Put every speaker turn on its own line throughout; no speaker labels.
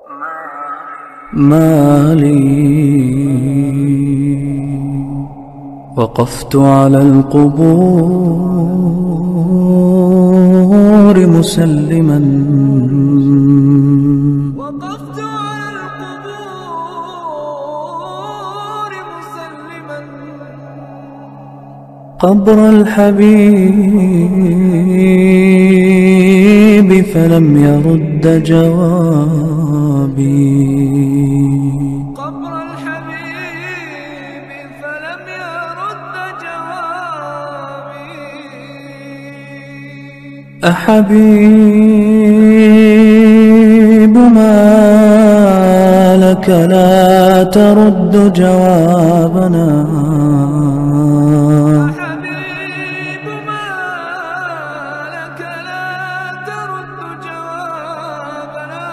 مالي. وقفت على القبور مسلما،
وقفت على القبور مسلما
قبر الحبيب فلم يرد جوابي،
قبر الحبيب فلم يرد جوابي.
أحبيب ما لك لا ترد جوابنا،
أحبيب ما لك لا ترد جوابنا.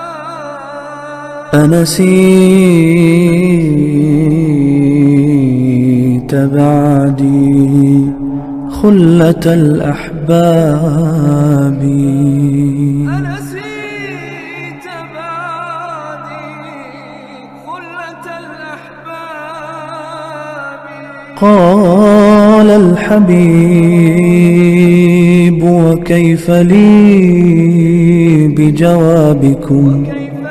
أنسيت بعدي خلة الأحباب،
أنسيت بعدي خلة الأحباب.
قال الحبيب وكيف لي بجوابكم،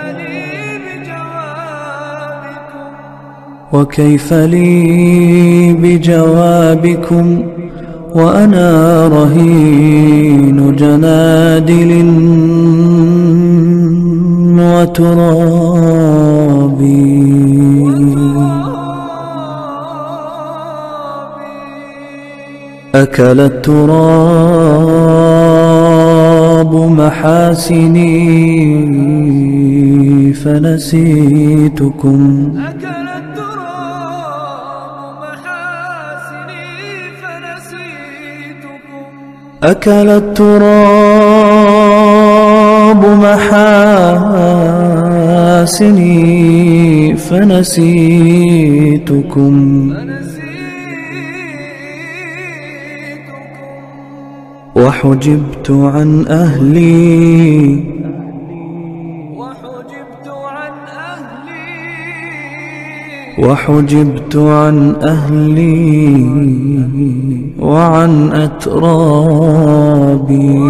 وكيف لي بجوابكم وأنا رهين جنادل وتراب. أكل التراب محاسني فنسيتكم، أكل التراب محاسني فنسيتكم، وحجبت عن أهلي، وحجبت عن أهلي وعن أترابي.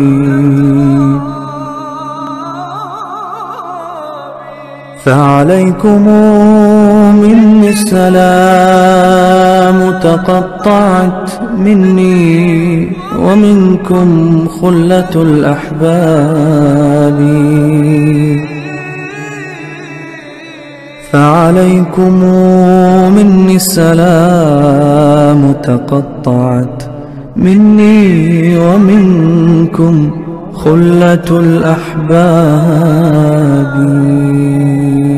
فعليكم مني السلام، تقطعت مني ومنكم خلة الأحباب. فعليكم مني السلام، تقطعت مني ومنكم خلة الأحباب.